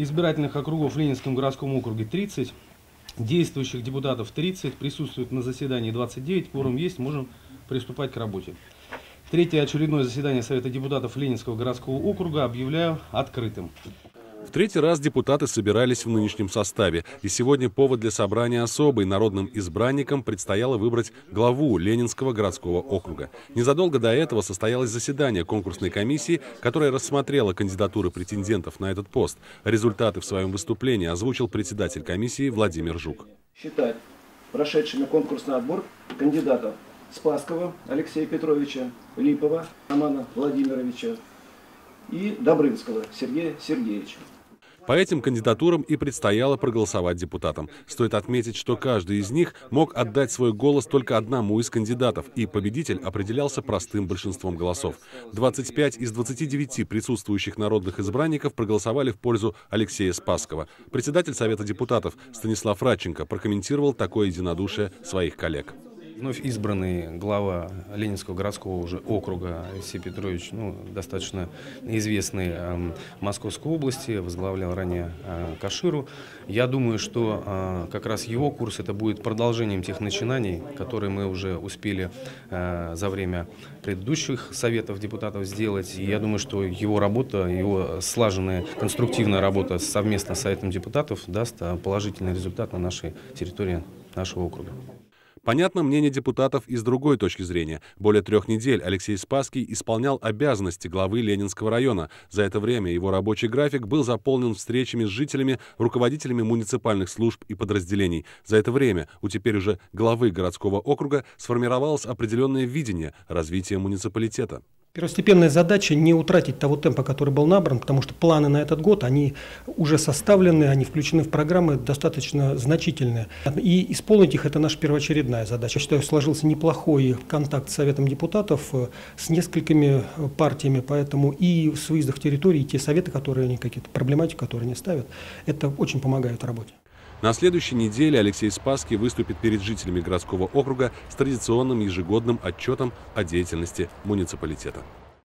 избирательных округов в Ленинском городском округе 30, действующих депутатов 30, присутствует на заседании 29, кворум есть, можем приступать к работе. Третье очередное заседание Совета депутатов Ленинского городского округа объявляю открытым. В третий раз депутаты собирались в нынешнем составе, и сегодня повод для собрания особый. Народным избранникам предстояло выбрать главу Ленинского городского округа. Незадолго до этого состоялось заседание конкурсной комиссии, которая рассмотрела кандидатуры претендентов на этот пост. Результаты в своем выступлении озвучил председатель комиссии Владимир Жук. Считать прошедшими конкурсный отбор кандидатов Спасского Алексея Петровича, Липова Романа Владимировича и Добрынского Сергея Сергеевича. По этим кандидатурам и предстояло проголосовать депутатам. Стоит отметить, что каждый из них мог отдать свой голос только одному из кандидатов, и победитель определялся простым большинством голосов. 25 из 29 присутствующих народных избранников проголосовали в пользу Алексея Спасского. Председатель Совета депутатов Станислав Радченко прокомментировал такое единодушие своих коллег. Вновь избранный глава Ленинского городского уже округа Алексей Петрович, достаточно известный в Московской области, возглавлял ранее Каширу. Я думаю, что как раз его курс это будет продолжением тех начинаний, которые мы уже успели за время предыдущих советов депутатов сделать. И я думаю, что его работа, его слаженная, конструктивная работа совместно с Советом депутатов даст положительный результат на нашей территории нашего округа. Понятно мнение депутатов и с другой точки зрения. Более 3 недель Алексей Спасский исполнял обязанности главы Ленинского района. За это время его рабочий график был заполнен встречами с жителями, руководителями муниципальных служб и подразделений. За это время у теперь уже главы городского округа сформировалось определенное видение развития муниципалитета. Первостепенная задача не утратить того темпа, который был набран, потому что планы на этот год, они уже составлены, они включены в программы достаточно значительные. И исполнить их – это наша первоочередная задача. Я считаю, сложился неплохой контакт с Советом депутатов, с несколькими партиями, поэтому и с выездах территории, и те советы, которые они какие-то проблематики, которые они ставят, это очень помогает работе. На следующей неделе Алексей Спасский выступит перед жителями городского округа с традиционным ежегодным отчетом о деятельности муниципалитета.